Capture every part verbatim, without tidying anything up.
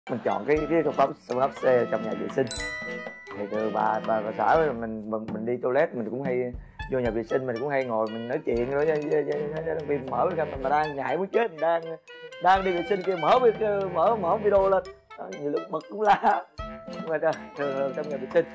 Mình chọn cái cái phương pháp phương pháp C trong nhà vệ sinh. Thì từ bà bà, bà xã mình, mình mình đi toilet mình cũng hay vô nhà vệ sinh, mình cũng hay ngồi mình nói chuyện rồi vì mở ra mà đang ngại muốn chết, mình đang đang đi vệ sinh kia mở mở mở video lên đó, nhiều lúc bật cũng la mà thường thường trong nhà vệ sinh.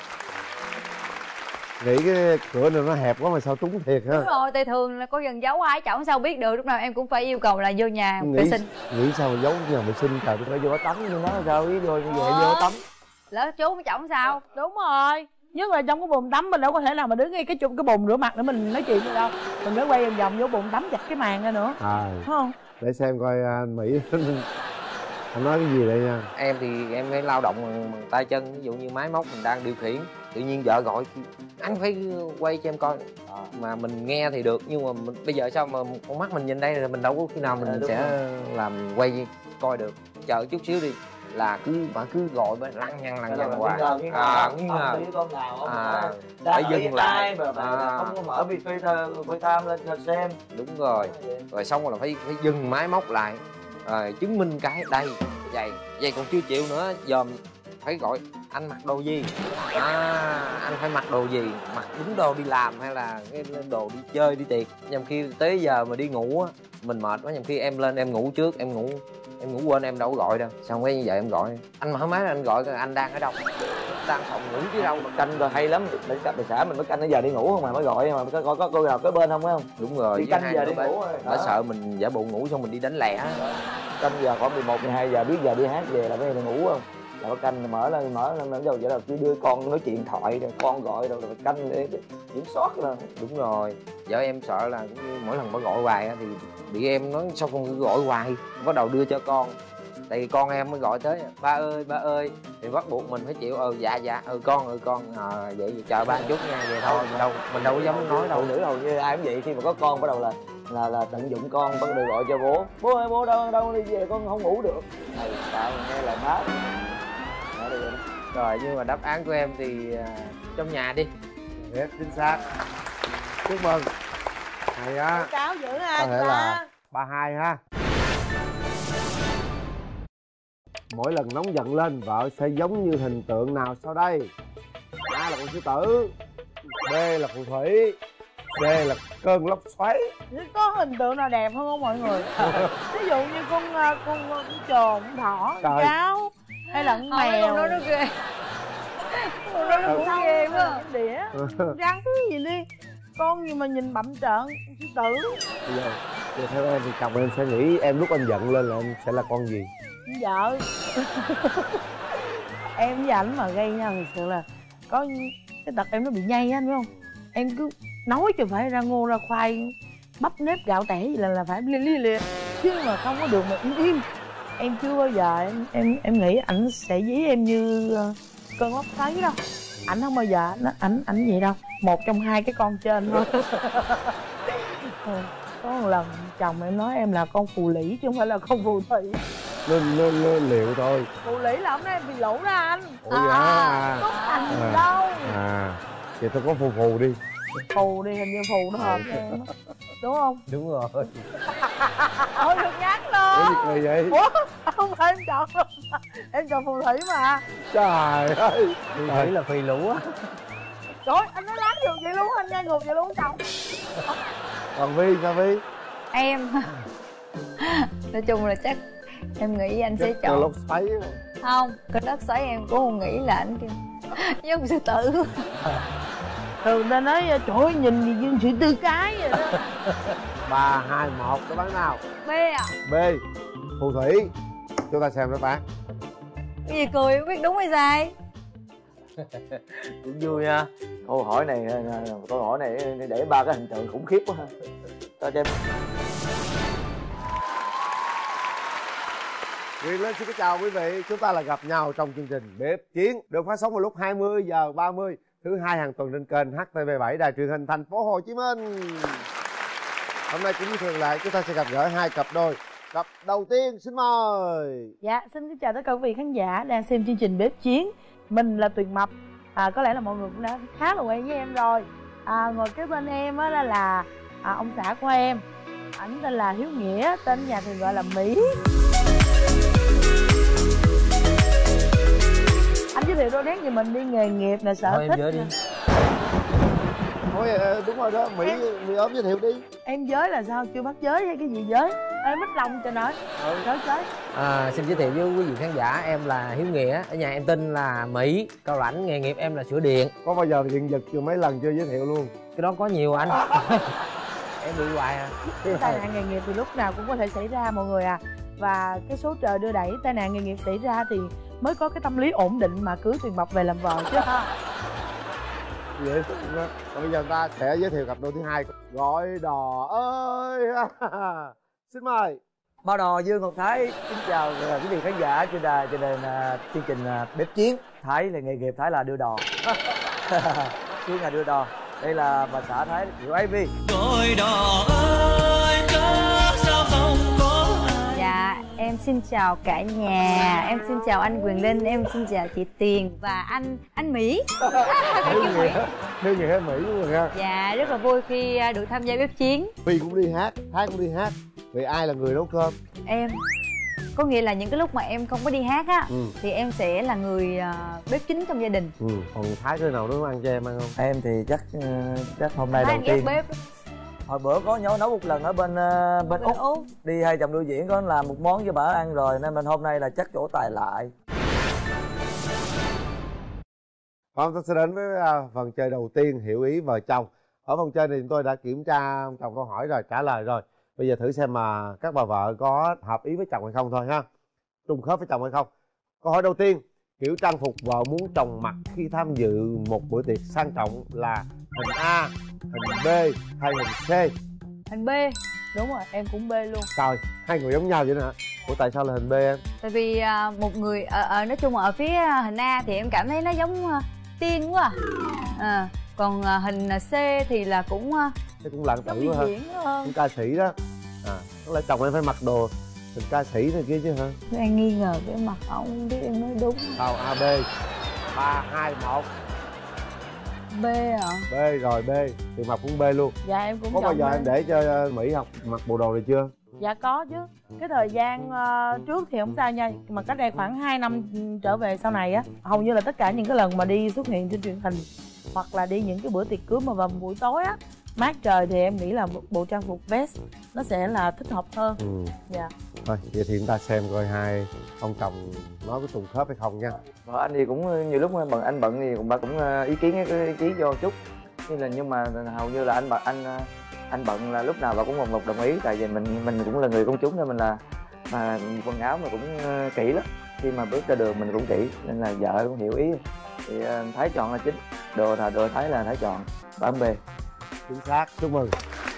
Nghĩ cái cửa này nó hẹp quá mà sao trúng thiệt ha. Đúng rồi, tại thường là có gần giấu ai chổng sao biết được, lúc nào em cũng phải yêu cầu là vô nhà nghĩ, vệ sinh. Nghĩ sao mà giấu nhà vệ sinh trời, tôi phải vô tắm như nó sao biết vô như vậy vô tắm. Lỡ chú mới chổng sao? Đúng rồi, nhất là trong cái bồn tắm mình đâu có thể nào mà đứng ngay cái chung cái bồn rửa mặt để mình nói chuyện được đâu, mình phải quay vòng vòng vô bồn tắm chặt cái màn ra nữa. À, đúng không? Để xem coi anh Mỹ anh nói cái gì đây nha. Em thì em phải lao động bằng tay chân, ví dụ như máy móc mình đang điều khiển, tự nhiên vợ gọi anh phải quay cho em coi. À. Mà mình nghe thì được, nhưng mà mình, bây giờ sao mà con mắt mình nhìn đây là mình đâu có khi nào mình à, sẽ rồi. Làm quay coi được. Chờ chút xíu đi là cứ bà cứ gọi bà lăng nhăng lăng nhăng hoài. À nghi ngờ à phải dừng lại mà à. Không có mở FaceTime lên cho xem. Đúng rồi, rồi xong rồi là phải phải dừng máy móc lại rồi chứng minh cái đây vậy vậy còn chưa chịu nữa, dòm phải gọi anh mặc đồ gì, à anh phải mặc đồ gì, mặc đúng đồ đi làm hay là cái đồ đi chơi đi tiệc. Nhằm khi tới giờ mà đi ngủ á mình mệt quá, nhằm khi em lên em ngủ trước, em ngủ em ngủ quên em đâu có gọi đâu, xong cái như vậy em gọi anh mở máy anh gọi anh đang ở đâu, đang phòng ngủ chứ đâu. Mà canh rồi hay lắm, để canh bà xã mình mới canh tới giờ đi ngủ không mà mới gọi, mà có có, có cô nào kế bên không phải không? Đúng rồi, đi canh giờ đi ngủ rồi đã sợ mình giả bộ ngủ xong mình đi đánh lẻ. Canh giờ khoảng mười một mười hai giờ biết giờ đi hát về là phải đi ngủ không, là có canh mở lên mở lên bắt đầu vậy là cứ đưa con nói chuyện thoại rồi con gọi rồi rồi canh để kiểm soát rồi. Đúng rồi, vợ em sợ là mỗi lần bà gọi hoài thì bị em nói sao con cứ gọi hoài, bắt đầu đưa cho con, tại vì con em mới gọi tới ba ơi ba ơi thì bắt buộc mình phải chịu. ờ dạ dạ ừ con ừ con à, vậy thì chờ ba chút nha, vậy thôi mình đâu mình đâu có dám nói đâu. Phụ nữ hầu như ai cũng vậy, khi mà có con bắt đầu là là là tận dụng con, bắt đầu gọi cho bố, bố ơi bố đâu đâu đi về con không ngủ được. Thầy tạo nghe lời má. Rồi nhưng mà đáp án của em thì uh, trong nhà đi. Rất chính xác, chúc mừng. Hay á, cáo dữ ha. Có thể là ba hai ha. Mỗi lần nóng giận lên vợ sẽ giống như hình tượng nào sau đây? A là con sư tử, B là phù thủy, C là cơn lốc xoáy. Có hình tượng nào đẹp hơn không mọi người? Ví dụ như con con con, con trồn, con thỏ, con cáo hay là con mèo. Con đó nó ghê, con đó nó cũng ghê quá. Đĩa rắn gì đi, con gì mà nhìn bậm trợn, sư tử. Bây giờ, giờ theo em thì chồng em sẽ nghĩ em lúc anh giận lên là em sẽ là con gì? Vợ. Em với ảnh mà gây nhau thật sự là có cái tật em nó bị nhây á, anh biết không? Em cứ nói cho phải ra ngô ra khoai, bắp nếp gạo tẻ gì là là phải li li liệt, chứ mà không có được mà im im. Em chưa bao giờ em em em nghĩ ảnh sẽ dí em như uh, cơn lốc xoáy đâu. Ảnh không bao giờ nó ảnh ảnh vậy đâu, một trong hai cái con trên thôi. Có một lần chồng em nói em là con phù lĩ chứ không phải là con phù thủy. Nên nên nên liệu thôi. Phù lĩ là hôm nay em bị lũ ra anh. Ủa dạ à, có thành gì à, đâu. À vậy tôi có phù phù đi. Phù đi, hình như phù nó hợp với em. Đúng không? Đúng rồi. Ôi đừng nhắc luôn. Ủa gì kỳ vậy? Ủa không phải em chọn. Em chọn phù thủy mà. Trời ơi, phù thủy là phì lũ á. Trời ơi, anh nói lát ngược vậy luôn, anh nghe ngược vậy luôn chồng. Còn Vi sao Vi? Em nói chung là chắc em nghĩ anh sẽ chọn lốc xoáy. Không, cái đất xoáy em cũng không nghĩ là anh kêu giống sư tử. Thường ta nói trời ơi nhìn gì dương sĩ tư cái vậy đó. Ba hai một, đáp án nào? B à? B phù thủy. Chúng ta xem đáp án. Cái gì cười không biết đúng hay sai. Cũng vui nha. Câu hỏi này câu hỏi này để ba cái hình tượng khủng khiếp quá ha. Cho em. Quyền Linh xin chào quý vị, chúng ta là gặp nhau trong chương trình Bếp Chiến được phát sóng vào lúc hai mươi giờ ba mươi thứ hai hàng tuần trên kênh H T V bảy đài truyền hình thành phố Hồ Chí Minh. Hôm nay cũng như thường lệ chúng ta sẽ gặp gỡ hai cặp đôi. Cặp đầu tiên xin mời. Dạ, xin kính chào tất cả quý vị khán giả đang xem chương trình Bếp Chiến. Mình là Tuyền Mập. À, có lẽ là mọi người cũng đã khá là quen với em rồi. À, ngồi kế bên em á là, là à, ông xã của em. Ảnh tên là Hiếu Nghĩa, tên nhà thì gọi là Mỹ. nét như mình đi nghề nghiệp là sở thôi em thích giới đi. nè. Thôi ờ, đúng rồi đó, Mỹ Mỹ ốm giới thiệu đi. Em giới là sao, chưa bắt giới hay cái gì giới? Em mất lòng cho nói. Ừ, giới giới. À, xin giới thiệu với quý vị khán giả, em là Hiếu Nghĩa, ở nhà em tên là Mỹ, cao lãnh, nghề nghiệp em là sửa điện. Có bao giờ điện giật chưa mấy lần chưa giới thiệu luôn? Cái đó có nhiều anh. Em bị hoài à. Tai nạn nghề nghiệp thì lúc nào cũng có thể xảy ra mọi người à. Và cái số trời đưa đẩy tai nạn nghề nghiệp xảy ra thì mới có cái tâm lý ổn định mà cưới Tuyền Mập về làm vợ chứ ha. Dễ thương đó. Còn bây giờ ta sẽ giới thiệu cặp đôi thứ hai. Gọi đò ơi. Xin mời. Ba Đò Dương Ngọc Thái kính chào quý vị khán giả trên đài trên đài uh, chương trình uh, Bếp Chiến. Thái là nghề nghiệp, Thái là đưa đò. Xuống là đưa đò. Đây là bà xã Thái Diệu a vê. Gọi đò ơi cớ sao không có ai. Dạ, em xin chào cả nhà, em xin chào anh Quyền Linh, em xin chào chị Tiền và anh anh Mỹ. Hiếu Nghĩa, Hiếu Nghĩa Mỹ đúng rồi ha. Dạ, rất là vui khi được tham gia Bếp Chiến. Phi cũng đi hát, Thái cũng đi hát. Vậy ai là người nấu cơm? Em có nghĩa là những cái lúc mà em không có đi hát á, Ừ. thì em sẽ là người uh, bếp chính trong gia đình. Ừ. Còn Thái cái nào nấu ăn cho em ăn không? Em thì chắc uh, chắc hôm nay Thái đầu anh ghét tiên. bếp. Hồi bữa có nhớ nấu một lần ở bên uh, bên Bên Úc. Úc. Đi hai chồng đôi diễn có làm một món cho bà ăn rồi nên mình hôm nay là chắc trổ tài lại. Hôm ta sẽ đến với uh, phần chơi đầu tiên, hiểu ý vợ chồng. Ở phần chơi này chúng tôi đã kiểm tra ông chồng câu hỏi rồi, trả lời rồi. Bây giờ thử xem mà các bà vợ có hợp ý với chồng hay không thôi ha. Trùng khớp với chồng hay không. Câu hỏi đầu tiên, kiểu trang phục vợ muốn chồng mặc khi tham dự một bữa tiệc sang trọng là hình A, hình B hay hình C? Hình B. Đúng rồi, em cũng B luôn. Trời, hai người giống nhau vậy nè. Ủa tại sao là hình B em? Tại vì uh, một người ở, ở nói chung là ở phía hình A thì em cảm thấy nó giống uh, tiên quá à. À, còn uh, hình C thì là cũng uh, Thế cũng lãng Giống tử đi quá ha. diễn hơn. Cũng ca sĩ đó. À, tức là chồng em phải mặc đồ hình ca sĩ này kia chứ hả? Em nghi ngờ cái mặt ổng, không biết em nói đúng. Đâu A B. ba hai một. B hả? B rồi B, thì mặc cũng B luôn. Dạ em cũng Có bao chọn giờ B. em để cho uh, Mỹ học mặc bộ đồ này chưa? Dạ có chứ. Cái thời gian uh, trước thì không sao nha. Mà cách đây khoảng hai năm trở về sau này á, hầu như là tất cả những cái lần mà đi xuất hiện trên truyền hình hoặc là đi những cái bữa tiệc cưới mà vào buổi tối á, mát trời thì em nghĩ là bộ trang phục vest nó sẽ là thích hợp hơn. Ừ. Dạ. Thôi, vậy thì chúng ta xem coi hai ông chồng nói có trùng khớp hay không nha. Vợ anh thì cũng nhiều lúc bận anh bận thì cũng bà cũng ý kiến cái ý kiến vô chút. Nhưng là nhưng mà hầu như là anh bận anh anh bận là lúc nào bà cũng một một đồng ý, tại vì mình mình cũng là người công chúng nên mình là mà quần áo mà cũng kỹ lắm. Khi mà bước ra đường mình cũng kỹ nên là vợ cũng hiểu ý. Thì Thái chọn là chính. Đồ là đồ Thái là Thái chọn. Và B. Chính xác, chúc mừng.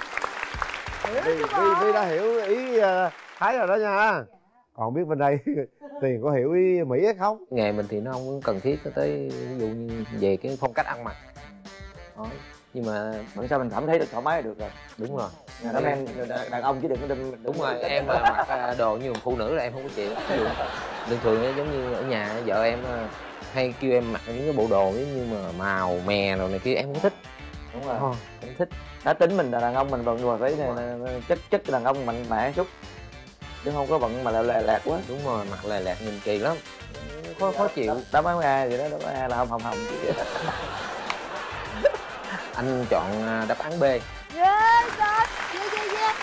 Vi, Vi, Vi đã hiểu ý uh, Thái rồi đó nha. Còn biết bên đây Tiền có hiểu ý Mỹ hay không? Nghề mình thì nó không cần thiết tới ví dụ như về cái phong cách ăn mặc. Đó. Nhưng mà Vẫn sao mình cảm thấy được thoải mái là được rồi. đúng rồi. Đàn em đàn ông chứ đừng có đừng, Đúng rồi, em mà mặc đồ như phụ nữ là em không có chịu. Ví dụ thường thường ấy, giống như ở nhà vợ em hay kêu em mặc những cái bộ đồ giống như mà màu mè rồi này kia em không thích. Đúng rồi. Ờ. Không thích. Cá tính mình là đàn ông mình bận rồi phải chất chất đàn ông mạnh mẽ chút. Chứ không có bận mà lẹ lẹ lẹt quá. Đúng rồi, mặc lè lẹt nhìn kỳ lắm. Khó khó chịu. Đáp án A vậy đó, đáp án A là hồng hồng hồng chứ. Anh chọn đáp án B. Yeah, God. Yeah, yeah, yeah.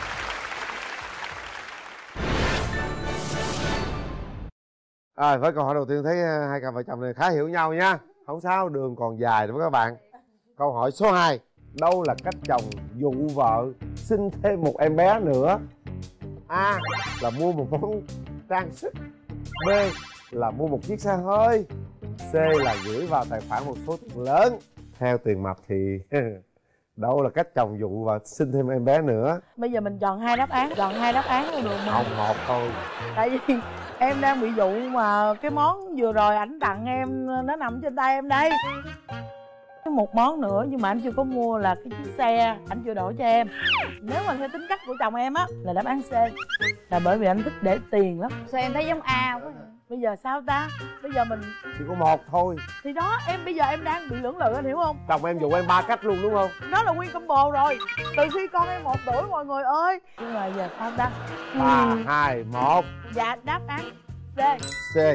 À, với câu hỏi đầu tiên thấy uh, hai cặp vợ chồng này khá hiểu nhau nha. Không sao, đường còn dài đúng các bạn. Câu hỏi số hai, đâu là cách chồng dụ vợ sinh thêm một em bé nữa? A là mua một món trang sức, B là mua một chiếc xe hơi, C là gửi vào tài khoản một số tiền lớn. Theo Tiền Mập thì đâu là cách chồng dụ và sinh thêm em bé nữa? Bây giờ mình chọn hai đáp án, chọn hai đáp án luôn được mà. Không, một thôi. Tại vì em đang bị dụ mà cái món vừa rồi ảnh tặng em nó nằm trên tay em đây. Một món nữa nhưng mà anh chưa có mua là cái chiếc xe, anh chưa đổi cho em. Nếu mà theo tính cách của chồng em á là đáp án C, là bởi vì anh thích để tiền lắm. Sao em thấy giống A quá? Bây giờ sao ta? Bây giờ mình Chỉ có một thôi. thì đó, em bây giờ em đang bị lưỡng lự, anh hiểu không? Chồng em dụ em ba cách luôn đúng không? Nó là nguyên combo rồi. Từ khi con em một tuổi mọi người ơi. Nhưng mà giờ sao ta? Ba, Ừ. hai, một. Dạ đáp án C. C.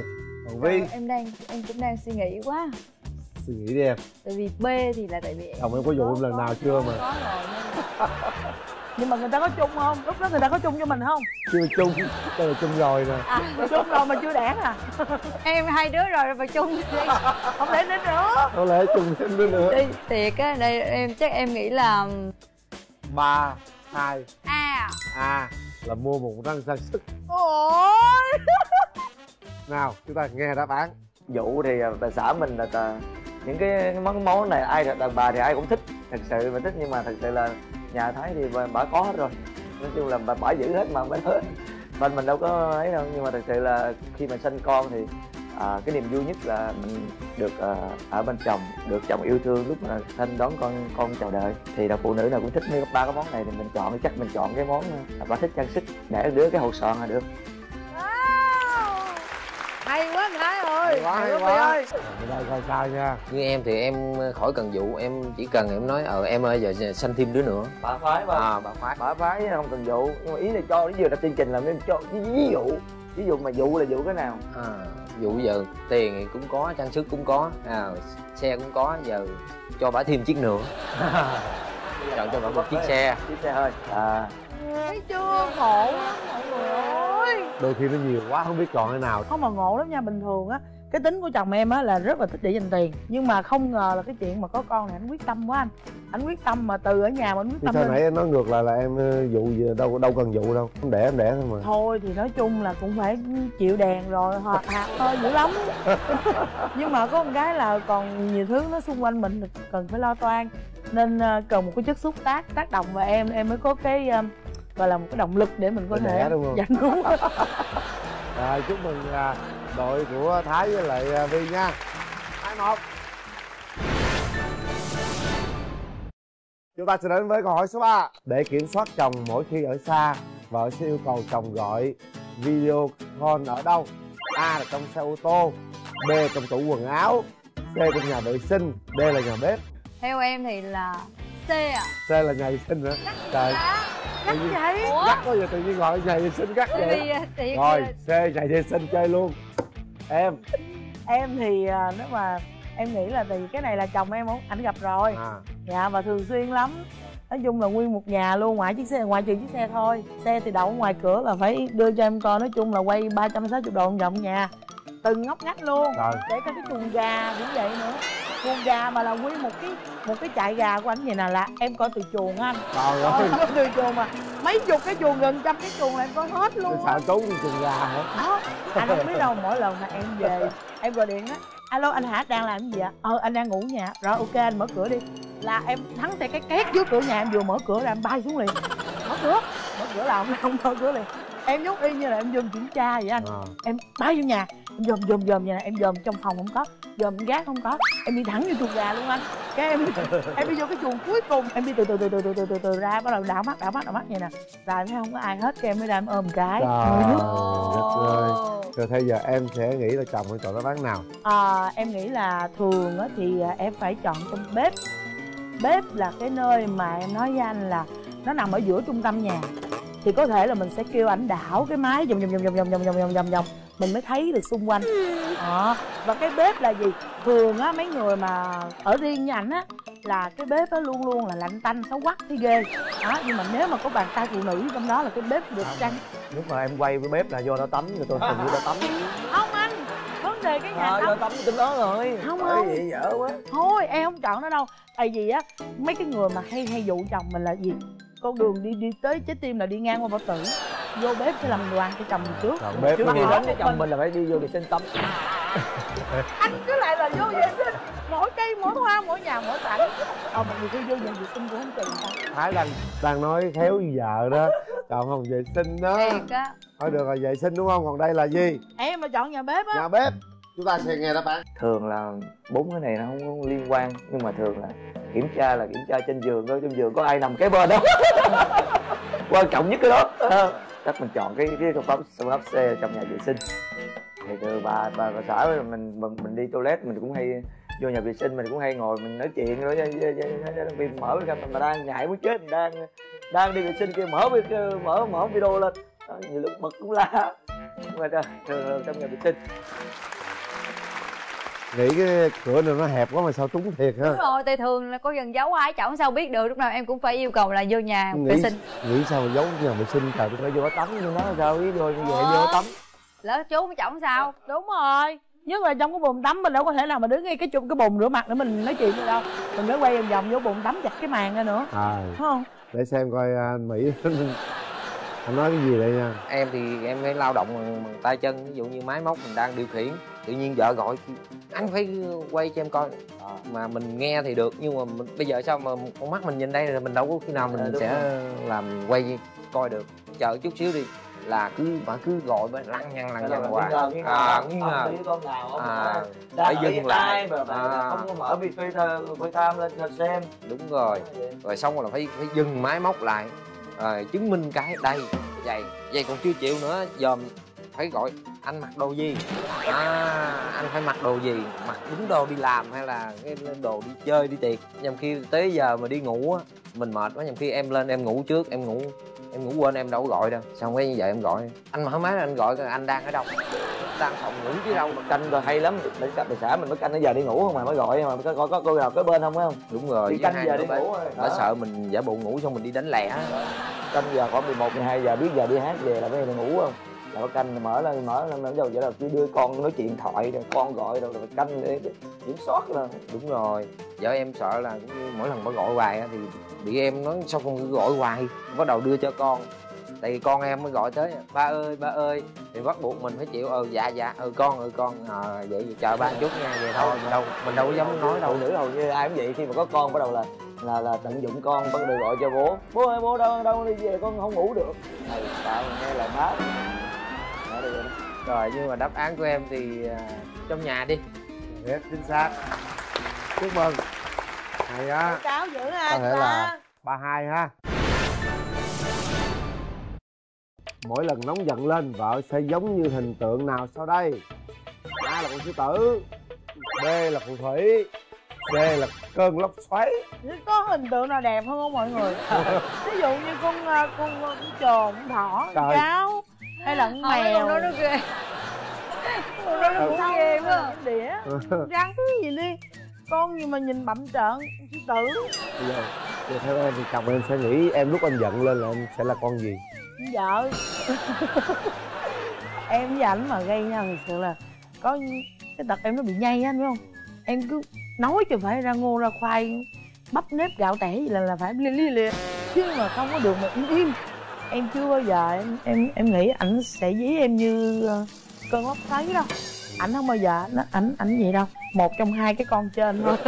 Còn Vi? Ờ, em đang em cũng đang suy nghĩ quá. Suy nghĩ đi em. Tại vì B thì là tại vì Chồng em có dụ em lần nào chưa mà? Có rồi nên Nhưng mà người ta có chung không? Lúc đó người ta có chung cho mình không? Chưa chung, đây là chung rồi nè. à, Chung rồi mà chưa đẻ à? em hai đứa rồi rồi mà chung đi. Không lẽ đến nữa? Có lẽ chung thêm nữa nữa. Đi thiệt á, đây em chắc em nghĩ là Ba, hai, A. A là mua một răng trang sức. Ôi. Nào, chúng ta nghe đáp án. Dụ thì bà xã mình là tà, những cái món món này ai đàn bà thì ai cũng thích, thật sự mà thích, nhưng mà thật sự là nhà Thái thì bà, bà có hết rồi, nói chung là bà, bà giữ hết mà bên bên mình đâu có ấy đâu. Nhưng mà thật sự là khi mà sinh con thì à, cái niềm vui nhất là mình được à, ở bên chồng, được chồng yêu thương lúc mà sinh đón con con chào đời. Thì là phụ nữ nào cũng thích mấy ba cái món này, thì mình chọn chắc mình chọn cái món là bà thích trang sức, để đứa cái hột xoàn là được. Hay quá anh Thái ơi. Hay quá, hay quá quá. ơi. Mình đây coi sao nha. Như em thì em khỏi cần dụ, em chỉ cần em nói ờ em ơi giờ sanh thêm đứa nữa. Bà phái mà. À bà khoái. Bà phái không cần dụ, nhưng mà ý là cho nó vừa là chương trình làm nên cho ví dụ, ví dụ mà dụ là dụ cái nào? À, dụ giờ tiền thì cũng có, trang sức cũng có, à, xe cũng có, giờ cho bà thêm chiếc nữa. Chọn cho bà một chiếc xe. Chiếc xe thôi. À. Thấy chưa, ngộ lắm mọi người ơi. Đôi khi nó nhiều quá không biết chọn cái nào. Không mà ngộ lắm nha. Bình thường á, cái tính của chồng em á là rất là thích để dành tiền, nhưng mà không ngờ là cái chuyện mà có con này anh quyết tâm quá anh. Anh quyết tâm mà từ ở nhà mà anh quyết Thì tâm sao lên. nãy em nói ngược lại là em ờ, dụ gì, đâu đâu cần dụ đâu, em đẻ em đẻ thôi mà. Thôi thì nói chung là cũng phải chịu đèn rồi, hoặc hạt thôi dữ lắm. Nhưng mà có một cái là còn nhiều thứ nó xung quanh mình cần phải lo toan, nên uh, cần một cái chất xúc tác tác động vào em em mới có cái uh, gọi là một cái động lực để mình có Để thể đẻ, đúng không? dạ đúng. Rồi chúc mừng à, đội của Thái với lại à, Vi nha. Hai một. Chúng ta sẽ đến với câu hỏi số ba. Để kiểm soát chồng mỗi khi ở xa, vợ sẽ yêu cầu chồng gọi video call ở đâu? A là trong xe ô tô, B trong tủ quần áo, C trong nhà vệ sinh, D là nhà bếp. Theo em thì là C à. C là nhà vệ sinh hả? Trời, Nhắc vậy. Ủa? gắt quá giờ tự nhiên gọi nhà vệ sinh gắt Bởi vậy. vì thiệt Rồi, là- C nhà vệ sinh chơi luôn. Em. Em thì à, nếu mà em nghĩ là thì cái này là chồng em không, ảnh gặp rồi. À. Dạ, và thường xuyên lắm. Nói chung là nguyên một nhà luôn, ngoài chiếc xe, ngoài trừ chiếc xe thôi. Xe thì đậu ngoài cửa là phải đưa cho em coi. Nói chung là quay ba trăm sáu mươi độ vòng nhà, từng ngóc ngách luôn. Rồi. Để có cái chuồng gà cũng vậy nữa. Chuồng gà mà là nguyên một cái một cái trại gà của anh vậy nè, là em coi từ chuồng anh. Trời Coi ơi. coi từ chuồng mà mấy chục cái chuồng, gần trăm cái chuồng là em coi hết Tôi luôn. sợ trốn đi chuồng gà hả? Đó, anh không biết đâu, mỗi lần mà em về em gọi điện á, alo anh Hả đang làm gì ạ? Ờ anh đang ngủ nhà. Rồi ok anh mở cửa đi. Là em thắng xe cái két trước cửa nhà, em vừa mở cửa là em bay xuống liền. Mở cửa, mở cửa là ông không mở cửa liền. Em nhốt y như là em vô kiểm tra vậy anh. À. Em bay vô nhà, em dòm dòm dòm vậy nè, em dòm trong phòng không có, dòm gác không có, em đi thẳng vô chuồng gà luôn anh. Cái em em đi vô cái chuồng cuối cùng, em đi từ từ từ từ từ từ từ, từ ra, bắt đầu đảo mắt đảo mắt đảo mắt vậy nè. Rồi thấy không có ai hết, cái em mới ra em ôm cái. Trời đất ơi. Rồi bây giờ em sẽ nghĩ là chồng phải chọn đáp án nào? À, em nghĩ là thường á thì em phải chọn trong bếp. Bếp là cái nơi mà em nói với anh là nó nằm ở giữa trung tâm nhà, thì có thể là mình sẽ kêu ảnh đảo cái máy vòng vòng vòng vòng vòng vòng vòng vòng vòng vòng mình mới thấy được xung quanh. Đó. Và cái bếp là gì? Thường á mấy người mà ở riêng với ảnh á là cái bếp á luôn luôn là lạnh tanh xấu quắc thấy ghê. Đó, nhưng mà nếu mà có bàn tay phụ nữ trong đó là cái bếp được trang. Lúc mà em quay với bếp là vô đó tắm rồi tôi từng vô đó tắm. Không anh, vấn đề cái nhà Ờ, vô tắm. tắm trong đó rồi. Không, Bởi không. vậy dở quá. Thôi em không chọn nó đâu. Tại vì á mấy cái người mà hay hay dụ chồng mình là gì, con đường đi đi tới trái tim là đi ngang qua Bảo Tử, vô bếp sẽ làm đoàn cho chồng mình trước. Chọn bếp Trước đó khi hả? đến với chồng mình là phải đi vô vệ sinh tắm. Anh cứ lại là vô vệ sinh, mỗi cây mỗi hoa mỗi nhà mỗi cảnh. Ờ mà nhiều khi vô nhà vệ sinh cũng không chừng ta. Thái đang đang nói khéo như vợ đó, chọn không vệ sinh đó. Thiệt á. Thôi được rồi, vệ sinh đúng không? Còn đây là gì? Em mà chọn nhà bếp á. Nhà bếp. Chúng ta sẽ nghe đáp án. Thường là bốn cái này nó không có liên quan, nhưng mà thường là kiểm tra là kiểm tra trên giường thôi, trên giường có ai nằm kế bên đó. Quan trọng nhất cái đó. À, chắc mình chọn cái cái phương pháp phương pháp C trong nhà vệ sinh. Thì từ bà bà, bà xã mình, mình mình đi toilet mình cũng hay vô nhà vệ sinh, mình cũng hay ngồi mình nói chuyện rồi với với phim mở cái camera, mà đang ngại muốn chết, mình đang đang đi vệ sinh kia mở mở mở video lên đó, nhiều lúc bật cũng la. Nhưng mà thường trong nhà vệ sinh. nghĩ cái cửa này nó hẹp quá mà sao trúng thiệt ha. Đúng rồi, tại thường là có gần giấu ai chổng sao biết được, lúc nào em cũng phải yêu cầu là vô nhà nghĩ, vệ sinh. nghĩ sao mà giấu nhà vệ sinh trời, Phải vô tắm như nó sao biết vô như vậy vô tắm. Lỡ chú mới chổng sao? Đúng rồi, nhất là trong cái bồn tắm mình đâu có thể nào mà đứng ngay cái chung cái bồn rửa mặt để mình nói chuyện được đâu, mình phải quay vòng vòng vô bồn tắm chặt cái màn ra nữa. à, Đúng không? để xem coi anh Mỹ anh nói cái gì đây nha. Em thì em phải lao động bằng, bằng tay chân, ví dụ như máy móc mình đang điều khiển, tự nhiên vợ gọi anh phải quay cho em coi, mà mình nghe thì được nhưng mà mình, bây giờ sao mà con mắt mình nhìn đây là mình đâu có khi nào mình à, sẽ rồi. làm quay coi được. Chờ chút xíu đi là cứ bà cứ gọi bà lăng nhăng lăng nhăng hoài, à nghi ngờ à phải dừng lại, à, không có mở FaceTime lên cho xem. Đúng rồi, rồi xong rồi là phải phải dừng máy móc lại, rồi chứng minh cái đây vậy vậy còn chưa chịu nữa, dòm phải gọi anh mặc đồ gì, à anh phải mặc đồ gì, mặc đúng đồ đi làm hay là cái đồ đi chơi đi tiệc. Nhằm khi tới giờ mà đi ngủ á mình mệt quá, nhằm khi em lên em ngủ trước, em ngủ em ngủ quên em đâu có gọi đâu, xong cái như vậy em gọi anh mở máy anh gọi anh đang ở đâu, đang phòng ngủ chứ đâu. Mà canh rồi hay lắm, để canh để xã mình mới canh tới giờ đi ngủ không mà mới gọi, mà có có, có cô nào kế bên không phải không? Đúng rồi, đi canh giờ đi ngủ rồi. Bà sợ mình giả bộ ngủ xong mình đi đánh lẻ. Canh giờ khoảng mười một mười hai giờ biết giờ đi hát về là phải đi ngủ không? Là có canh mở lên mở lên bắt đầu vậy là cứ đưa con nói chuyện thoại rồi con gọi rồi phải canh để kiểm soát rồi. Đúng rồi, vợ em sợ là mỗi lần bà gọi hoài thì bị em nói sao con cứ gọi hoài, bắt đầu đưa cho con. Tại vì con em mới gọi tới ba ơi ba ơi thì bắt buộc mình phải chịu. ờ dạ dạ ừ con ừ con à, vậy thì chờ ba chút nha, vậy thôi mình đâu mình đâu có dám nói đâu. Phụ nữ hầu như ai cũng vậy, khi mà có con bắt đầu là là là tận dụng con, bắt đầu gọi cho bố, bố ơi bố đâu đâu đi về con không ngủ được. Thầy tạo nghe lời má. Rồi nhưng mà đáp án của em thì uh, trong nhà đi. Yes, chính xác, chúc mừng. Hay á, Cháu dữ ha. có thể là ba hai ha. Mỗi lần nóng giận lên vợ sẽ giống như hình tượng nào sau đây? A là con sư tử, B là phù thủy, C là cơn lốc xoáy. Có hình tượng nào đẹp hơn không mọi người? Ví dụ như con con con trồn, con thỏ, con cáo hay là con mèo. Con đó nó ghê, con đó nó cũng ghê quá. Đĩa rắn cái gì đi, con gì mà nhìn bậm trợn, sư tử. Bây giờ, giờ theo em thì chồng em sẽ nghĩ em lúc anh giận lên là em sẽ là con gì? Vợ. Em với ảnh mà gây nhau thật sự là có cái tật em nó bị nhây á, anh biết không? Em cứ nói cho phải ra ngô ra khoai, bắp nếp gạo tẻ gì là là phải li li lịa, chứ mà không có được mà im im. Em chưa bao giờ em em em nghĩ ảnh sẽ dí em như uh, cơn lốc xoáy đâu. Ảnh không bao giờ nó ảnh ảnh vậy đâu, một trong hai cái con trên thôi.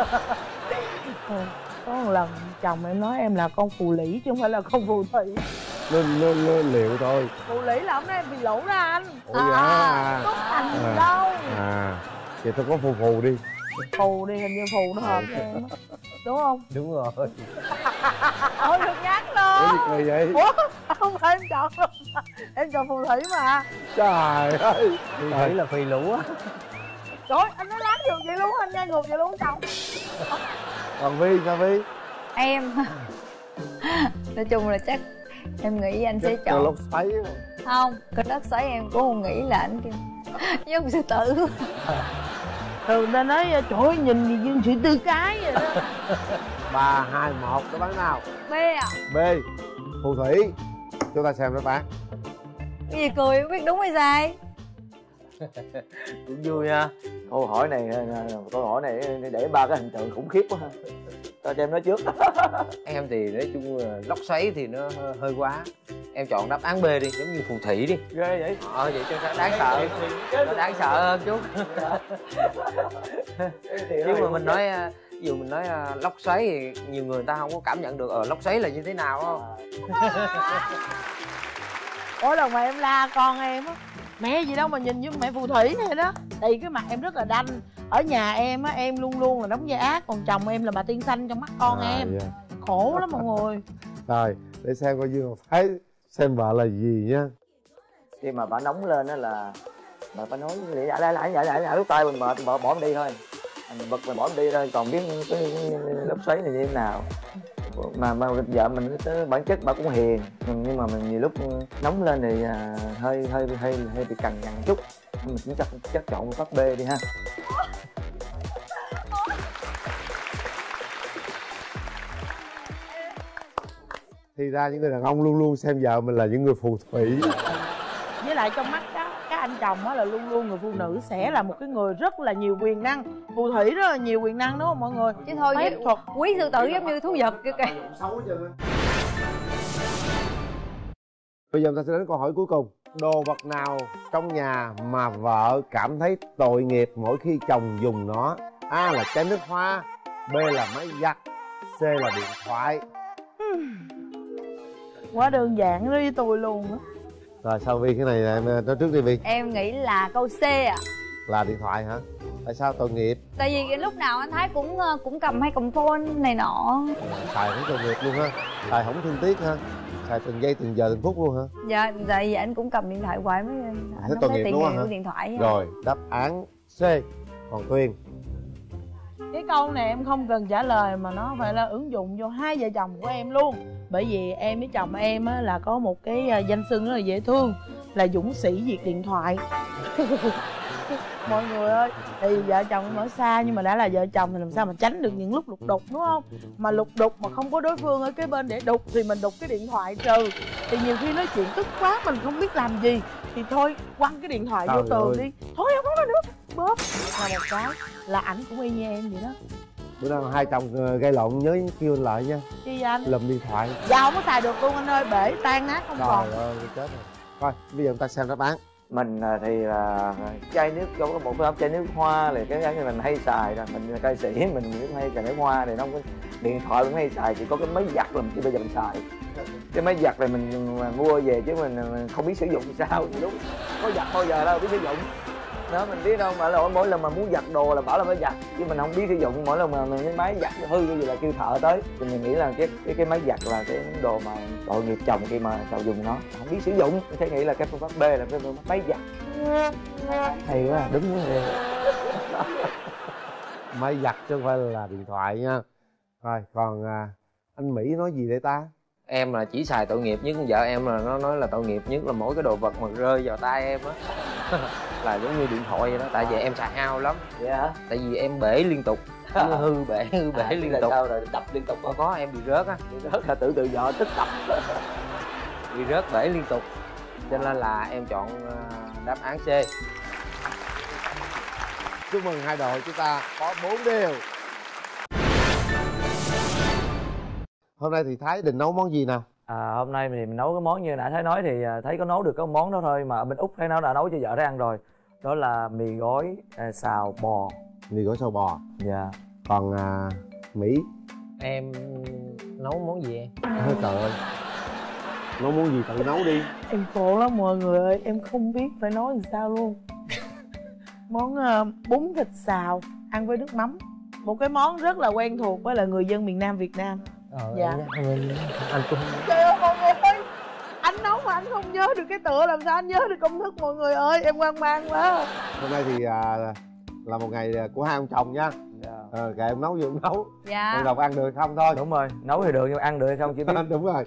Có một lần chồng em nói em là con phù lĩ chứ không phải là con phù thủy. Lên lên lên liệu thôi. Phù lĩ là hôm nay em bị lũ ra anh. Ủa dạ à, có thành gì à, đâu. à vậy tôi có phù phù đi. Phù đi, hình như phù nó hợp với em á. Đúng không? Đúng rồi. Ôi đừng nhắc Ủa gì luôn. kỳ vậy? Ủa không phải em chọn đâu. Em chọn phù thủy mà. Trời ơi, phù thủy là phi lũ á. Trời ơi, anh nói lát ngược vậy luôn, anh nghe ngược vậy luôn chồng. Còn Vi sao Vi? Em nói chung là chắc em nghĩ anh sẽ Cơn chọn lốc xoáy. không, cái đất xoáy em cũng không nghĩ là anh kêu giống sư tử. Thường ta nói trời ơi nhìn gì như sự tư cái vậy đó. Ba hai một, đáp án nào? B à? B phù thủy. Chúng ta xem đáp án. Cái gì cười không biết đúng hay sai. Cũng vui ha. Câu hỏi này câu hỏi này để ba cái hình tượng khủng khiếp quá ha. Cho em nói trước. Em thì nói chung là lốc xoáy thì nó hơi quá, em chọn đáp án B đi, giống như phù thủy đi. Ghê vậy? Ờ vậy cho nó đáng sợ, nó đáng sợ hơn chút. Nhưng mà mình nói ví dụ mình nói lốc xoáy thì nhiều người ta không có cảm nhận được ờ lốc xoáy là như thế nào không. Mỗi lần mà em la con em á, mẹ gì đâu mà nhìn như mẹ phù thủy này đó. Thì cái mặt em rất là đanh. Ở nhà em á, em luôn luôn là đóng vai ác, còn chồng em là bà tiên xanh trong mắt con à, em yeah. Khổ lắm mọi người. Rồi để xem coi Dương Phái xem vợ là gì nha. Khi mà bà nóng lên á là bà phải nói lại lại lại lại lại lại lúc tay mình mệt bỏ bỏ em đi thôi, mình bực mình bỏ em đi thôi, còn biết cái lốc xoáy này như thế nào. Mà mà vợ mình tới bản chất bà cũng hiền, nhưng mà mình nhiều lúc nóng lên thì à, hơi hơi hơi hơi bị cằn nhằn chút, mình cũng chắc chắc chọn pháp B đi ha. Thì ra những người đàn ông luôn luôn xem vợ mình là những người phù thủy. Với lại trong mắt đó, các anh chồng á là luôn luôn người phụ nữ sẽ là một cái người rất là nhiều quyền năng. Phù thủy rất là nhiều quyền năng đúng không mọi người? Chứ thôi Phép vậy thuật. quý sư tử giống như thú vật kia kìa. Bây giờ chúng ta sẽ đến câu hỏi cuối cùng. Đồ vật nào trong nhà mà vợ cảm thấy tội nghiệp mỗi khi chồng dùng nó? A là chai nước hoa, B là máy giặt, C là điện thoại. Quá đơn giản đối với tôi luôn á. Rồi sao Vi, cái này em nói trước đi Vi. Em nghĩ là câu C ạ. Là điện thoại hả? Tại sao tội nghiệp? Tại vì cái lúc nào anh thấy cũng cũng cầm hay cầm phone này nọ. Xài không tội nghiệp luôn ha. Xài không thương tiếc ha. Xài từng giây từng giờ từng phút luôn hả? Dạ, tại vì anh cũng cầm điện thoại hoài mới anh Thế không tội thấy nghiệp tiền đúng hiệu không của hả? điện thoại. Rồi, đáp án C. Còn Tuyên? Cái câu này em không cần trả lời mà nó phải là ứng dụng vô hai vợ chồng của em luôn. Bởi vì em với chồng em á là có một cái danh xưng rất là dễ thương là dũng sĩ diệt điện thoại. Mọi người ơi, thì vợ chồng em ở xa nhưng mà đã là vợ chồng thì làm sao mà tránh được những lúc lục đục đúng không? Mà lục đục mà không có đối phương ở cái bên để đục thì mình đục cái điện thoại trừ. Thì nhiều khi nói chuyện tức quá mình không biết làm gì thì thôi quăng cái điện thoại vô Trời tường ơi. đi. Thôi không có nữa, bóp là một cái là ảnh cũng y như em vậy đó. Bữa nào hai chồng ờ, gây lộn nhớ kêu anh lại nha. Chi vậy anh? Lùm điện thoại. Dạ không có xài được luôn anh ơi, bể tan nát không còn. Trời ơi, chết rồi. Thôi, bây giờ chúng ta xem đáp án. Mình à, thì là chai nước, có một cái chai nước hoa là cái cái mình hay xài rồi, mình là ca sĩ mình cũng hay xài nước hoa thì nó không có, điện thoại cũng hay xài, chỉ có cái máy giặt là mình chưa bao giờ mình xài. Cái máy giặt này mình mà mua về chứ mình, mình không biết sử dụng thì sao thì đúng, có giặt bao giờ đâu biết sử dụng đó, mình biết đâu mà là mỗi lần mà muốn giặt đồ là bảo là phải giặt chứ mình không biết sử dụng. Mỗi lần mà mình cái máy giặt hư cái gì là kêu thợ tới thì mình nghĩ là cái cái cái máy giặt là cái đồ mà tội nghiệp chồng khi mà chồng dùng nó không biết sử dụng, mình sẽ nghĩ là cái phương pháp B là cái phương pháp máy giặt. Hay quá, đúng rồi. Máy giặt chứ không phải là điện thoại nha. Rồi, còn à, anh Mỹ nói gì để ta? Em là chỉ xài tội nghiệp nhất, vợ em là nó nói là tội nghiệp nhất là mỗi cái đồ vật mà rơi vào tay em á là giống như điện thoại vậy đó, tại vì em xài hao lắm. Vậy hả? Tại vì em bể liên tục, cứ hư bể hư bể À, liên là tục. sao rồi đập liên tục Có không? có em bị rớt á, Rất là tự tự vợ tức đập. bị rớt bể liên tục, cho nên là em chọn à, đáp án C. Chúc mừng hai đội, chúng ta có bốn điều. Hôm nay thì Thái định nấu món gì nào? À, hôm nay thì mình nấu cái món như nãy Thái nói thì à, thấy có nấu được cái món đó thôi mà ở bên Úc Thái nó đã nấu cho vợ Thái ăn rồi. Đó là mì gói à, xào bò. Mì gói xào bò. Dạ. Còn à, Mỹ? Em nấu món gì em? Ôi trời ơi, nấu món gì tự nấu đi. Em khổ lắm mọi người ơi, em không biết phải nói làm sao luôn. Món uh, bún thịt xào ăn với nước mắm. Một cái món rất là quen thuộc với là người dân miền Nam Việt Nam. Ờ, Dạ. em, em, anh cũng Trời ơi mọi người ơi, anh nấu mà anh không nhớ được cái tựa làm sao anh nhớ được công thức mọi người ơi, em hoang mang quá. Hôm nay thì à, là một ngày của hai ông chồng nha. Dạ. Ờ, kệ em nấu gì em nấu. Dạ. Con Độc ăn được không thôi. Đúng rồi, nấu thì được nhưng mà ăn được hay không chưa biết. Đúng rồi.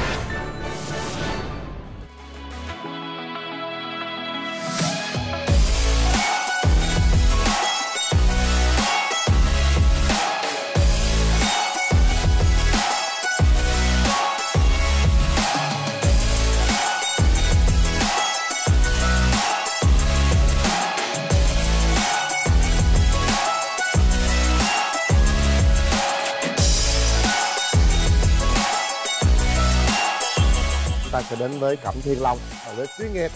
Ta sẽ đến với Cẩm Thiên Long, đầu bếp chuyên nghiệp.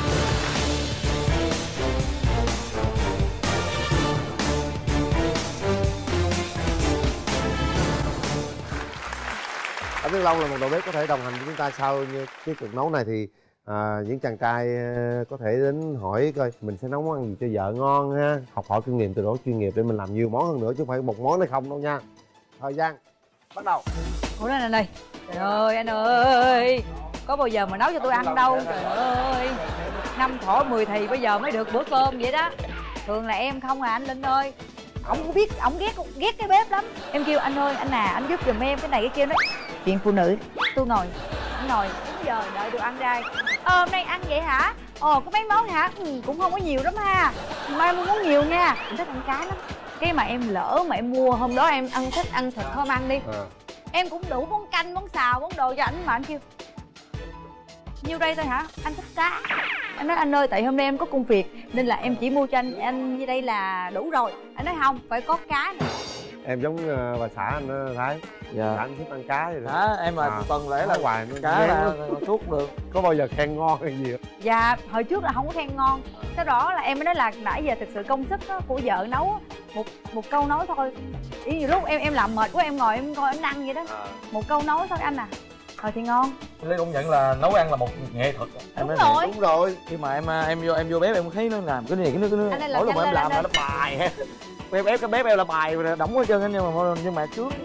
Cẩm Thiên Long là một đầu bếp có thể đồng hành với chúng ta sau như cái cuộc nấu này thì à, những chàng trai à, có thể đến hỏi coi mình sẽ nấu món ăn gì cho vợ ngon ha, học hỏi kinh nghiệm từ đó chuyên nghiệp để mình làm nhiều món hơn nữa chứ không phải một món này không đâu nha. Thời gian bắt đầu. Ủa đây này này. Trời ơi anh ơi, có bao giờ mà nấu cho tôi ăn đâu. Trời ơi, năm thỏ mười thì bây giờ mới được bữa cơm vậy đó. Thường là em không à anh Linh ơi. Ổng cũng biết, ổng ghét ghét cái bếp lắm. Em kêu anh ơi anh à, anh giúp giùm em cái này cái kia. Nói chuyện phụ nữ. Tôi ngồi, anh ngồi đúng giờ đợi đồ ăn ra. Ờ hôm nay ăn vậy hả? Ồ có mấy món hả? Ừ, cũng không có nhiều lắm ha. Mai mua món nhiều nha. Em thích ăn cá lắm. Cái mà em lỡ mà em mua hôm đó em ăn thích ăn thịt không ăn đi. À. Em cũng đủ món canh, món xào, món đồ cho ảnh mà anh kêu nhiêu đây thôi hả? Anh thích cá. Anh nói anh ơi tại hôm nay em có công việc nên là em chỉ mua cho anh anh như đây là đủ rồi. Anh nói không, phải có cá nữa. Em giống uh, bà xã anh đó, Thái. Dạ. Anh thích ăn cá vậy đó. Đó, em là À, tuần lễ là hoài nó cá ghét là lắm. thuốc được. Có bao giờ khen ngon hay gì không? Dạ, hồi trước là không có khen ngon. Sau đó là em mới nói là nãy giờ thực sự công sức đó, của vợ nấu á, một một câu nói thôi. Ý nhiều lúc em em làm mệt quá em ngồi em coi em ăn vậy đó. Một câu nói thôi anh à. Thôi thì ngon. Lấy công nhận là nấu ăn là một nghệ thuật. Em Đúng nói rồi. Đúng rồi. khi mà em em vô em vô bếp em thấy nó làm cái này cái nước cái nước Anh ơi, làm mỗi lần nhanh em lên, làm là lên. nó bài hết. Em ép cái bếp em là bài rồi đóng hết trơn á, nhưng mà nhưng mà trước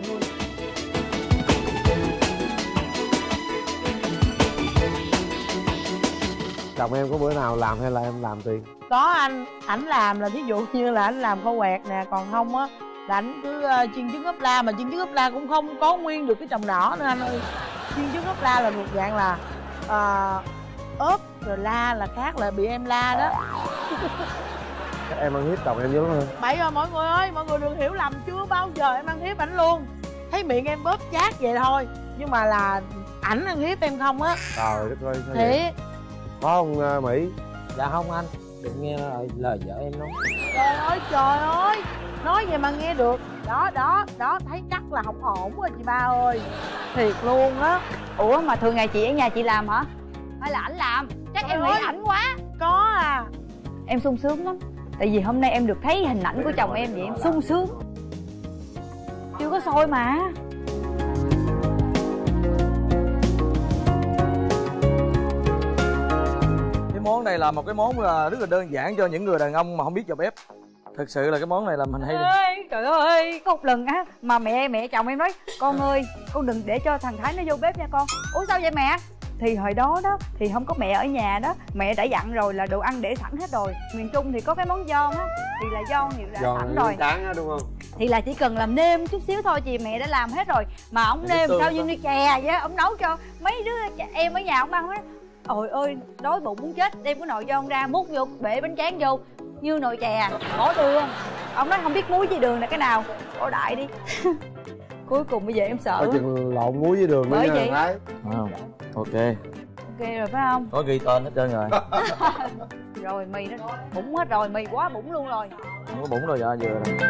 Chồng em có bữa nào làm hay là em làm tiền? Có anh, ảnh làm là ví dụ như là ảnh làm khâu quẹt nè, còn không á là ảnh cứ uh, chiên trứng ốp la, mà chiên trứng ốp la cũng không có nguyên được cái chồng đỏ nữa anh ơi. Chiên trứng ốp la là một dạng là uh, ốp rồi la là khác, là bị em la đó. Các em ăn hiếp chồng em dữ lắm hả? Bậy rồi mọi người ơi, mọi người đừng hiểu lầm, chưa bao giờ em ăn hiếp ảnh luôn. Thấy miệng em bóp chát vậy thôi, nhưng mà là ảnh ăn hiếp em không á. Trời đất ơi, sao vậy? Thiệt. Có không uh, Mỹ? Dạ không anh, đừng nghe lời, lời vợ em nói. Trời ơi trời ơi, nói vậy mà nghe được. Đó đó đó, thấy chắc là không ổn rồi chị ba ơi. Thiệt luôn á. Ủa mà thường ngày chị ở nhà chị làm hả? Hay là ảnh làm? Chắc Trời em nghĩ ơi. ảnh quá. Có à. Em sung sướng lắm. Tại vì hôm nay em được thấy hình ảnh của chồng em vậy em sung sướng. Chưa có sôi mà. cái món này là một cái món là rất là đơn giản cho những người đàn ông mà không biết vào bếp. Thực sự là cái món này là mình hay Ơi, trời ơi, có một lần á mà mẹ mẹ chồng em nói con ơi con đừng để cho thằng Thái nó vô bếp nha con. Ủa sao vậy mẹ? Thì hồi đó đó thì không có mẹ ở nhà đó, mẹ đã dặn rồi là đồ ăn để sẵn hết rồi. Miền Trung thì có cái món giòn á, thì là giòn thì đã sẵn rồi. Tráng á đúng không? Thì là chỉ cần làm nêm chút xíu thôi thì mẹ đã làm hết rồi. Mà ông nêm sao như đi chè vậy, ông nấu cho mấy đứa em ở nhà ông ăn hết. Ôi ơi, đói bụng muốn chết, đem cái nồi giòn ra múc vô bể bánh tráng vô như nồi chè, bỏ đường. Ông nói không biết muối với đường là cái nào, bỏ đại đi. Cuối cùng bây giờ em sợ Có quá. chừng lộn muối với đường Bởi nữa vậy. nha Thái. không? Ok. Ok rồi phải không? Có ghi tên hết trơn rồi. Rồi mì nó bụng hết rồi, mì quá bụng luôn rồi. Không có bụng rồi dạ vừa rồi.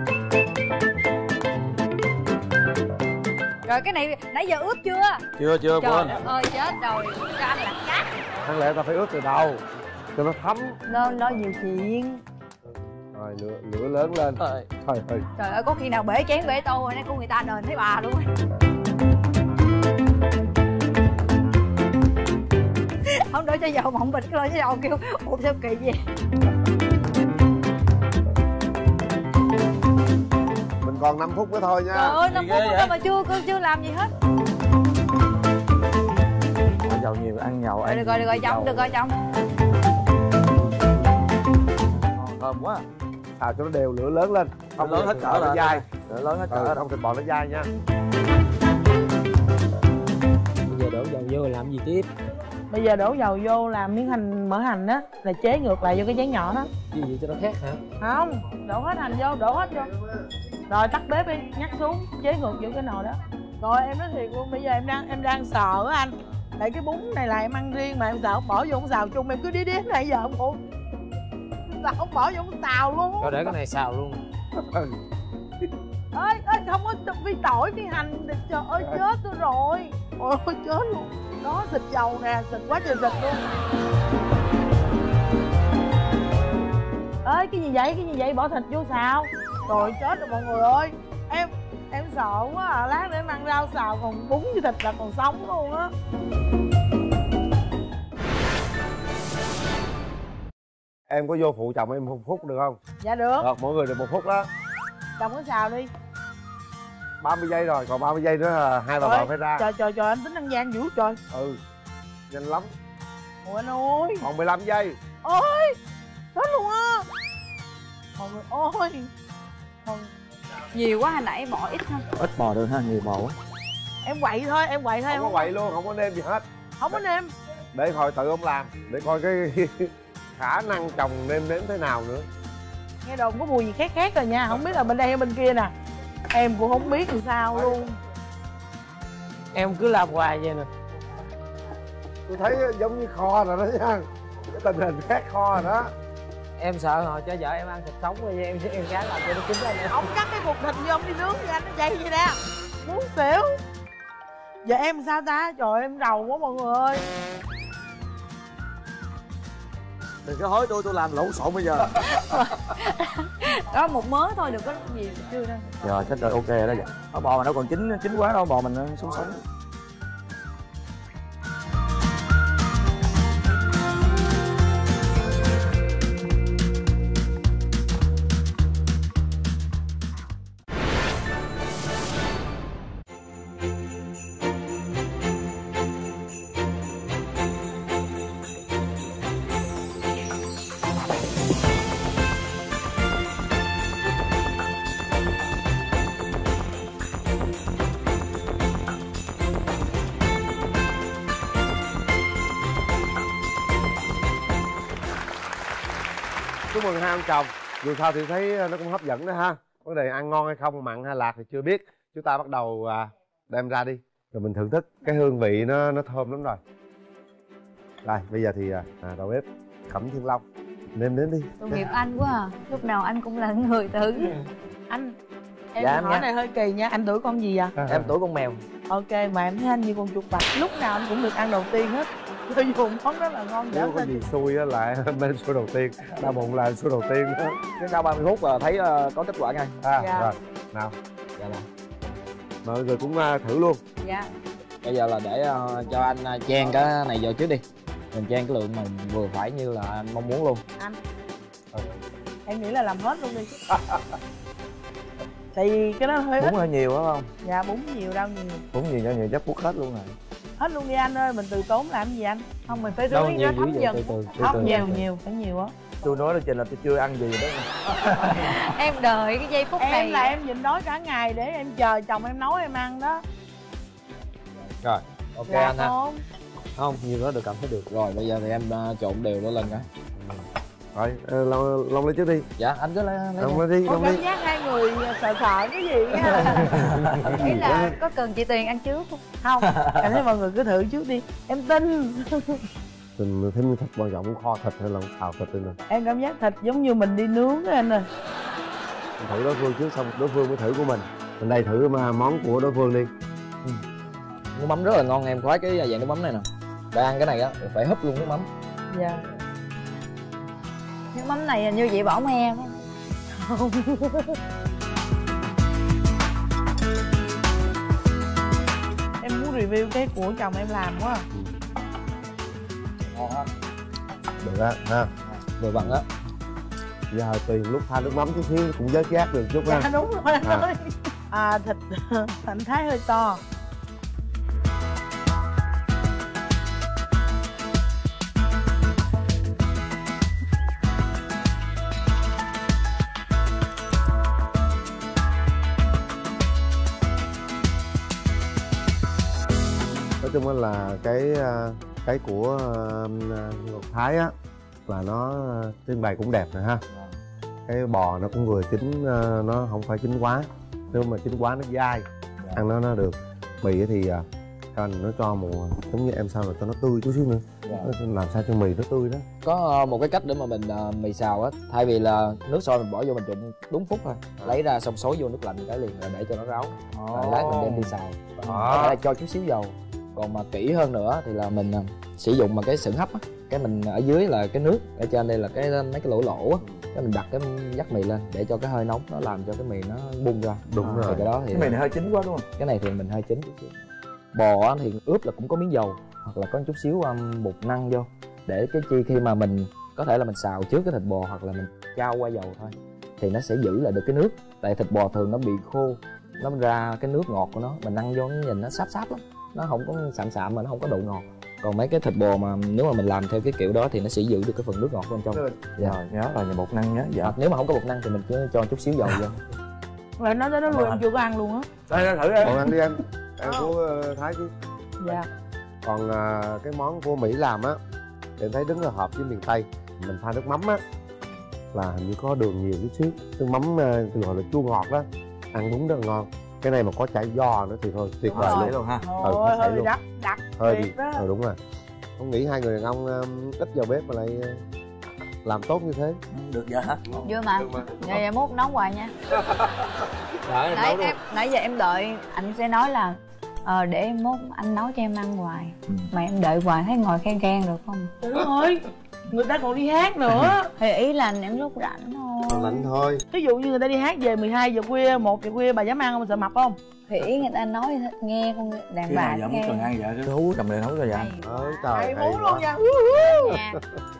Rồi cái này nãy giờ ướp chưa? Chưa chưa Trời quên. đất ơi chết rồi, cho anh là cắt. Đáng lẽ ta phải ướp từ đầu cho nó thấm. Nó nó nhiều chuyện. Rồi lửa, lửa lớn lên. Rồi. Trời ơi. Trời ơi có khi nào bể chén bể tô rồi nay của người ta đền thấy bà luôn. Không đổ cho dầu mà không bịch cái lôi cho dầu kêu ủa sao kỳ vậy. Mình còn năm phút nữa thôi nha. Trời ơi năm Gì phút ghê nữa vậy? mà chưa chưa làm gì hết. Bỏ dầu nhiều ăn nhậu Rồi ăn được rồi được rồi chồng được rồi chồng. Ngon thơm quá. Xào cho nó đều, lửa lớn lên. Không lớn hết thịt cỡ bò nó là dai. Lửa lớn hết Ừ, cỡ không thịt bò nó dai nha. Bây giờ đổ dầu vô rồi làm gì tiếp? Bây giờ đổ dầu vô làm miếng hành mỡ hành á, là chế ngược lại vô cái chén nhỏ đó. Gì vậy cho nó khác hả? Không, đổ hết hành vô, đổ hết vô. Rồi tắt bếp đi, nhắc xuống, chế ngược vô cái nồi đó. Rồi em nói thiệt luôn, bây giờ em đang em đang sợ á anh. Tại cái bún này là em ăn riêng mà em sợ bỏ vô không xào chung, em cứ đi đi này giờ không ổn. Sao không bỏ vô không xào luôn. Rồi để cái này xào luôn. Ơi, ơi không có phi tỏi phi hành, trời ơi chết tôi rồi. Ôi ôi chết luôn. Đó xịt dầu nè, xịt quá trời xịt luôn. Ơi cái gì vậy, cái gì vậy, bỏ thịt vô xào. Rồi chết rồi mọi người ơi. Em em sợ quá à, lát nữa em ăn rau xào còn bún với thịt là còn sống luôn á. Em có vô phụ chồng em một phút được không? Dạ được. Được, mỗi người được một phút đó. Chồng có xào đi. ba mươi giây rồi, còn ba mươi giây nữa là hai bà Trời, vợ phải ra. Trời trời trời anh tính ăn gian dữ trời. Ừ, nhanh lắm. Ủa anh ơi. Còn mười lăm giây. Ôi chết luôn á. Mọi người ơi. Còn Nhiều quá hồi nãy bỏ ít thôi. Ít bò được ha, nhiều bò quá. em quậy thôi, em quậy thôi. Không có quậy luôn, không có nêm gì hết. Không có nêm. Để coi tự ông làm, để coi cái khả năng chồng nêm nếm thế nào nữa. Nghe đồn có mùi gì khác khác rồi nha, không biết là bên đây hay bên kia nè. Em cũng không biết làm sao luôn. Em cứ làm hoài vậy nè. Tôi thấy giống như kho rồi đó nha. Cái tình hình khác kho rồi đó. Em sợ họ cho vợ em ăn thịt sống rồi em em gái làm cho nó cứng lên. Ông cắt cái cục thịt như ông đi nướng vậy anh, nó dày vậy nè. Muốn xỉu. Giờ em sao ta? Trời em rầu quá mọi người ơi. Đừng có hối tôi, tôi làm lộn xộn bây giờ. Đó một mớ thôi, đừng có gì chưa đâu. Rồi chắc rồi, ok rồi đó. Dạ. Bò mà nó còn chín chín quá đâu, bò mình nó sống sống. Chúc mừng hai ông chồng. Dù sao thì thấy nó cũng hấp dẫn đó ha. Vấn đề ăn ngon hay không, mặn hay lạc thì chưa biết. Chúng ta bắt đầu à, đem ra đi rồi mình thưởng thức. Cái hương vị nó nó thơm lắm rồi. Rồi bây giờ thì à, đầu bếp Cẩm Thiên Long nêm nếm đi. Tội nghiệp anh quá à. Lúc nào anh cũng là người thử. Anh em Dạ, em hỏi nha. này hơi kỳ nha. Anh tuổi con gì vậy? Em tuổi con mèo. Ok mà em thấy anh như con chuột bạch. Lúc nào anh cũng được ăn đầu tiên hết. Cho dù món đó là ngon dở Nếu có tên. gì xui á lại bên số đầu tiên. Đau bụng là số đầu tiên đó. Cái sau ba mươi phút là thấy uh, có kết quả ngay. À, Dạ. rồi nào Dạ rồi. mọi người cũng uh, thử luôn. Dạ. Bây giờ là để uh, cho anh uh, chan cái này vô trước đi. Mình chan cái lượng mà vừa phải như là anh mong muốn luôn. Anh em nghĩ là làm hết luôn đi. Tại vì cái đó hơi ít. Bún hơi nhiều phải không? Dạ bún nhiều đâu nhiều. Bún nhiều cho nhiều chắc bút hết luôn rồi. Hết luôn đi anh ơi, mình từ tốn làm gì anh? Không, mình phải Đâu rưới nhiều nó thấm dữ vậy, dần. từ từ, từ Không từ. nhiều nhiều, phải nhiều á. Tôi nói đó Trình là tôi chưa ăn gì đó. Em đợi cái giây phút này. Em là em nhịn đói cả ngày để em chờ chồng em nấu em ăn đó. Rồi, ok Dạ anh ha. không? Không, nhiều đó được, cảm thấy được. Rồi, bây giờ thì em uh, trộn đều nó lên cái. Rồi uh, Long, Long lấy trước đi. Dạ, anh cứ lấy lấy. Long lấy đi, Có Long cảm đi. giác hai người sợ sợ cái gì á. Ý là có cần chị Tuyền ăn trước không? Không, em thấy mọi người cứ thử trước đi. Em tin. Mình thấy thịt quan trọng kho thịt hay là xào thịt đi nè. Em cảm giác thịt giống như mình đi nướng á anh ơi. Mình thử đối phương trước xong đối phương mới thử của mình. Mình đây thử mà món của đối phương đi. Nước mắm rất là ngon, em khoái cái dạng nước mắm này nè. Để ăn cái này á, phải húp luôn nước mắm. Dạ. Nước mắm này hình như chị bỏ me phải không? Em muốn review cái của chồng em làm quá. Ngon ha. Được á ha. Vừa vặn á. Giờ tùy lúc pha nước mắm chút xíu cũng vớt giác được chút ha. Dạ đúng rồi anh À. ơi. À thịt hành thái hơi to. Nói chung là cái cái của Ngọc Thái á là nó trưng bày cũng đẹp rồi ha. Cái bò nó cũng vừa chín, nó không phải chín quá. Nếu mà chín quá nó dai, ăn nó nó được. Mì thì anh nó cho một giống như em sao là cho nó tươi chút xíu nữa. Làm sao cho mì nó tươi đó. Có một cái cách để mà mình uh, mì xào á, thay vì là nước sôi mình bỏ vô mình trụng đúng phút thôi, lấy ra xong xối vô nước lạnh cái liền rồi để cho nó ráo. Rồi lát mình đem đi xào. Có thể là cho chút xíu dầu. Còn mà kỹ hơn nữa thì là mình uh, sử dụng mà cái sừng hấp á, cái mình ở dưới là cái nước, ở trên đây là cái mấy cái lỗ lỗ á, cái mình đặt cái dắt mì lên để cho cái hơi nóng nó làm cho cái mì nó bung ra. Đúng Thì rồi. cái đó thì Cái mì này hơi chín quá đúng không? cái này thì mình hơi chín chút xíu. Bò á thì ướp là cũng có miếng dầu hoặc là có chút xíu um, bột năng vô để cái chi khi mà mình có thể là mình xào trước cái thịt bò hoặc là mình trao qua dầu thôi thì nó sẽ giữ lại được cái nước. Tại thịt bò thường nó bị khô, nó ra cái nước ngọt của nó, mình ăn vô nó nhìn nó sáp sáp lắm, nó không có sạm sạm mà nó không có độ ngọt. Còn mấy cái thịt bò mà nếu mà mình làm theo cái kiểu đó thì nó sẽ giữ được cái phần nước ngọt bên trong. Dạ. Rồi nhớ rồi, nhà bột năng nhớ. Dạ. Hoặc nếu mà không có bột năng thì mình cứ cho chút xíu dầu vô. Rồi nói tới đó luôn em chưa có ăn luôn á. Đây đây thử đi. Còn ăn đi em. Ăn của uh, Thái chứ. Dạ. Còn uh, cái món của Mỹ làm á thì em thấy rất là hợp với miền Tây. Mình pha nước mắm á là hình như có đường nhiều chút xíu. Nước mắm uh, gọi là chua ngọt đó, ăn đúng rất là ngon. Cái này mà có chả giò nữa thì thôi tuyệt vời Đấy luôn ha. Ừ, Ôi, nó sẽ hơi luôn. đắt đắt Hơi thiệt bị đó. ừ, đúng rồi. Không nghĩ hai người đàn ông um, ít vào bếp mà lại uh, làm tốt như thế. Được vậy hả? Vui mà. Vậy vậy mốt nấu hoài nha. Đấy, Nãy em nãy giờ em đợi anh sẽ nói là ờ để em mốt anh nấu cho em ăn hoài. Ừ. Mà em đợi hoài thấy ngồi khen khen được không? Trời đất ơi, người ta còn đi hát nữa. Thì ý là những lúc rảnh thôi. Còn lạnh thôi. Ví dụ như người ta đi hát về mười hai giờ khuya, một giờ khuya bà dám ăn không, sợ mập không? Thì ý người ta nói nghe con đàn Khi bà nào vợ muốn nghe. cần ăn vậy cứ hú cầm lên nấu cho vậy. Ơi trời Hay hay muốn quá. luôn nha. Nha.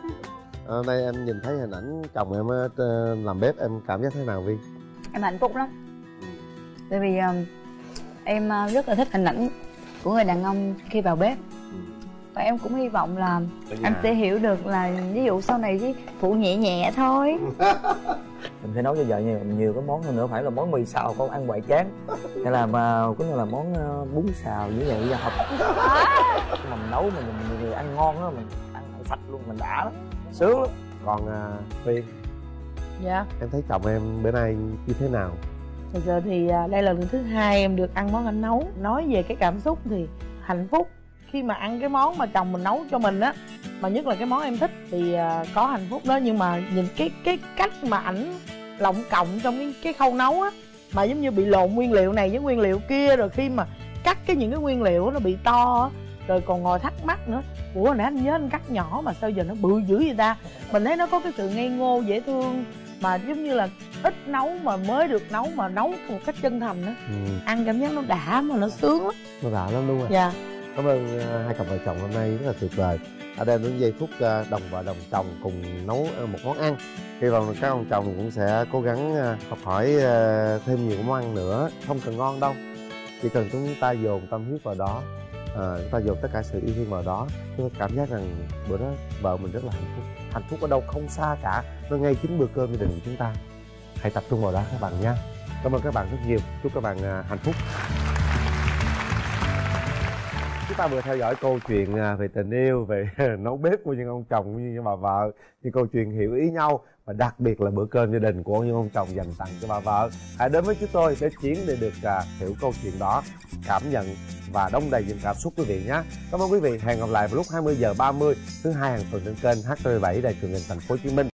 À, hôm nay em nhìn thấy hình ảnh chồng em uh, làm bếp em cảm giác thế nào Vi? Em hạnh phúc lắm. Tại vì um, em uh, rất là thích hình ảnh của người đàn ông khi vào bếp. Và em cũng hy vọng là anh sẽ hiểu được là ví dụ sau này chứ phụ nhẹ nhẹ thôi. Mình phải nấu cho vợ nhiều nhiều cái món hơn nữa, phải là món mì xào con ăn hoài chán, hay là mà cũng như là món uh, bún xào như vậy hợp. Mà mình nấu mình nhiều người ăn ngon á, mình ăn sạch luôn, mình đã lắm, sướng lắm. Còn uh, Vi, Dạ. em thấy chồng em bữa nay như thế nào? Thật sự thì à, đây là lần thứ hai em được ăn món anh nấu. Nói về cái cảm xúc thì hạnh phúc khi mà ăn cái món mà chồng mình nấu cho mình á, mà nhất là cái món em thích thì à, có hạnh phúc đó. Nhưng mà nhìn cái cái cách mà ảnh lộng cộng trong cái, cái khâu nấu á, mà giống như bị lộn nguyên liệu này với nguyên liệu kia, rồi khi mà cắt cái những cái nguyên liệu nó bị to á, rồi còn ngồi thắc mắc nữa, ủa hồi nãy anh nhớ anh cắt nhỏ mà sao giờ nó bự dữ vậy ta. Mình thấy nó có cái sự ngây ngô dễ thương, mà giống như là ít nấu mà mới được nấu, mà nấu một cách chân thành á. Ừ, Ăn cảm giác nó đã mà nó sướng lắm. nó đã lắm luôn rồi. Dạ. Cảm ơn uh, hai cặp vợ chồng hôm nay rất là tuyệt vời. Ở đây những giây phút uh, đồng vợ đồng chồng cùng nấu uh, một món ăn. Hy vọng các ông chồng cũng sẽ cố gắng uh, học hỏi uh, thêm nhiều món ăn nữa. Không cần ngon đâu, chỉ cần chúng ta dồn tâm huyết vào đó, uh, chúng ta dồn tất cả sự yêu thương vào đó, chúng ta cảm giác rằng bữa đó vợ mình rất là hạnh phúc. Hạnh phúc ở đâu không xa cả, nó ngay chính bữa cơm gia đình của chúng ta. Hãy tập trung vào đó các bạn nha. Cảm ơn các bạn rất nhiều, chúc các bạn uh, hạnh phúc. Chúng ta vừa theo dõi câu chuyện về tình yêu, về nấu bếp của những ông chồng cũng như bà vợ, những câu chuyện hiểu ý nhau, và đặc biệt là bữa cơm gia đình của những ông chồng dành tặng cho bà vợ. Hãy đến với chúng tôi để Chiến để được uh, hiểu câu chuyện đó, cảm nhận và đong đầy những cảm xúc quý vị nhé. Cảm ơn quý vị, hẹn gặp lại vào lúc hai mươi giờ ba mươi thứ hai hàng tuần trên kênh H T V bảy Đài Truyền hình Thành phố Hồ Chí Minh.